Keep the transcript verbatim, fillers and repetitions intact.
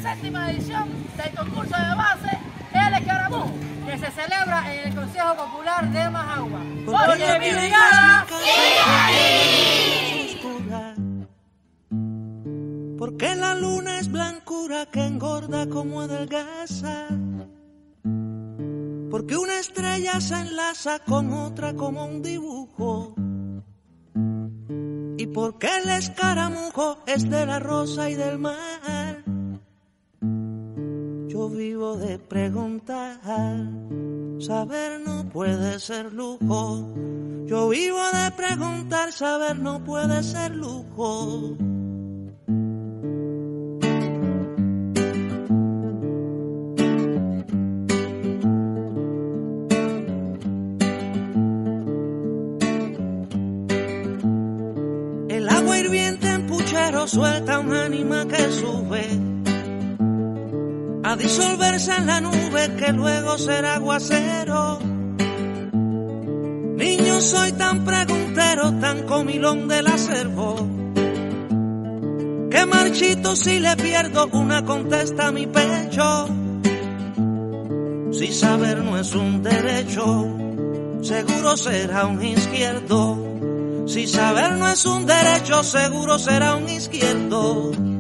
séptima edición del concurso de base El Escaramujo, que se celebra en el Consejo Popular de Majagua. Porque mi brigada sigue ahí. Porque la luna es blancura que engorda como adelgaza. Porque una estrella se enlaza con otra como un dibujo. Y porque el escaramujo es de la rosa y del mar. Yo vivo de preguntar, saber no puede ser lujo. Yo vivo de preguntar, saber no puede ser lujo. El agua hirviente en puchero suelta un ánima que sube a disolverse en la nube que luego será aguacero. Niño, soy tan preguntero, tan comilón del acervo, que marchito si le pierdo una contesta a mi pecho. Si saber no es un derecho, seguro será un izquierdo. Si saber no es un derecho, seguro será un izquierdo.